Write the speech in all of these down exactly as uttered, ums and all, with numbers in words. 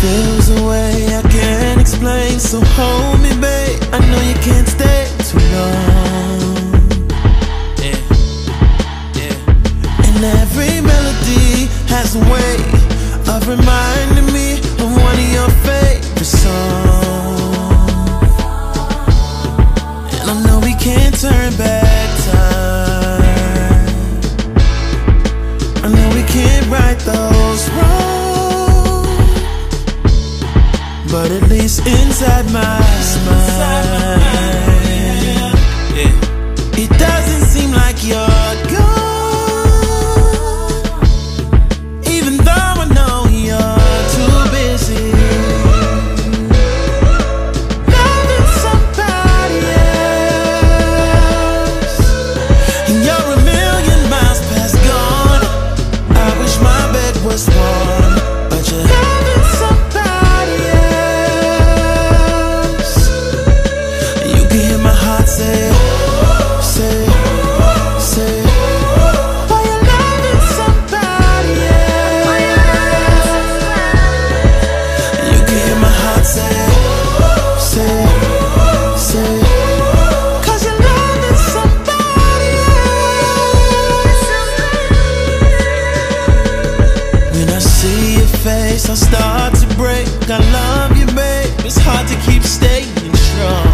feels a way I can't explain, so hold me, babe. I know you can't stay too long. Yeah, yeah. And every melody has a way of reminding me of one of your favorite songs. And I know we can't turn back time. I know we can't right those wrongs, but at least inside my mind, yeah, it doesn't seem like you're gone, even though I know you're too busy loving somebody else. And you're a million miles past gone. I wish my bed was warm, but you're loving somebody else. You can hear my heart say, say, say, why you loving somebody else? You can hear my heart say, say, say, cause you're loving somebody else. When I see your face, I start to break. I love you, babe. It's hard to keep staying strong.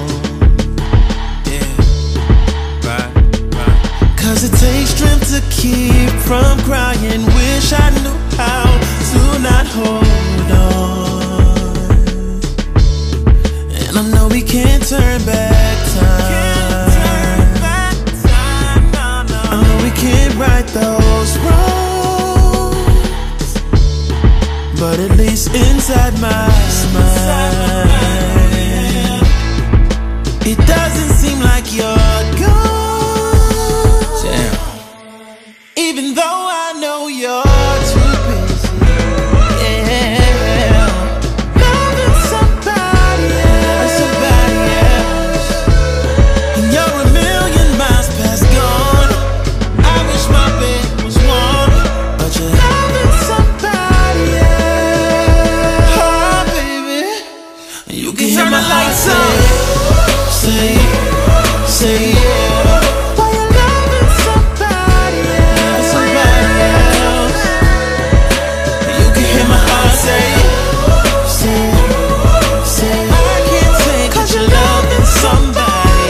Yeah, right, right. Cause it takes strength to keep from crying. Wish I knew how to not hold on. And I know we can't turn back time. I know we can't right those wrongs, but at least inside my mind, it doesn't seem like you're gone. Damn. Even though I know you're too busy, yeah, loving somebody else, somebody else. And you're a million miles past gone. I wish my bed was warm, but you're loving somebody else. Oh, baby, you can hear my heart say, say, say, yeah. Why you loving somebody else, somebody else? You can hear my heart say, say, say, I can't take cause you're loving somebody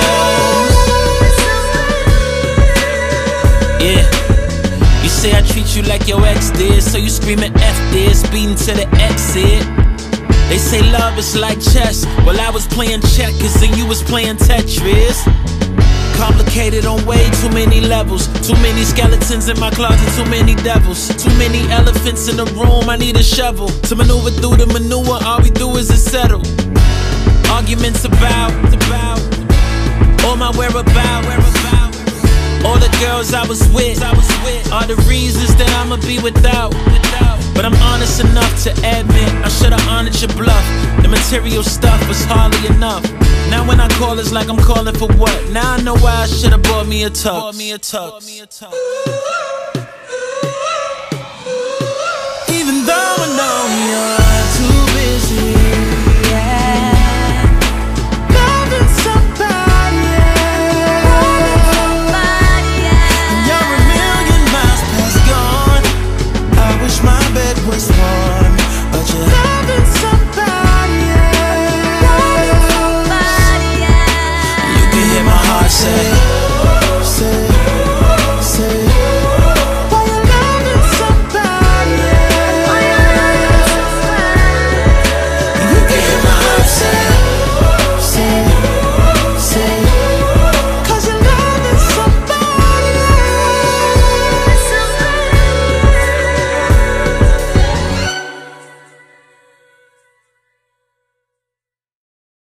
else. Yeah, you say I treat you like your ex did, so you screaming F this, beating to the exit. They say love is like chess. Well, I was playing checkers and you was playing Tetris. Complicated on way too many levels. Too many skeletons in my closet, too many devils. Too many elephants in the room, I need a shovel to maneuver through the manure. All we do is settle arguments about, about all my whereabouts, whereabouts. All the girls I was with, I was with are the reasons that I'ma be without, without. But I'm honest enough to admit I should've honored your bluff. The material stuff was hardly enough. Now when I call, it's like I'm calling for what? Now I know why I should've bought me a tux. Bought me a tux. Even though I know you're